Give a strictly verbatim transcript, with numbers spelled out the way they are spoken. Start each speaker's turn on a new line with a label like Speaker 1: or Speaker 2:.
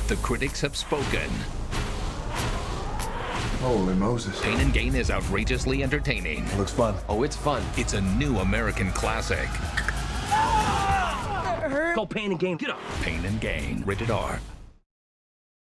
Speaker 1: The critics have spoken.
Speaker 2: Holy Moses.
Speaker 1: Pain and Gain is outrageously entertaining.
Speaker 2: Looks fun.
Speaker 3: Oh, it's fun.
Speaker 1: It's a new American classic.
Speaker 3: Go Pain and Gain. Get up.
Speaker 1: Pain and Gain. Rated R.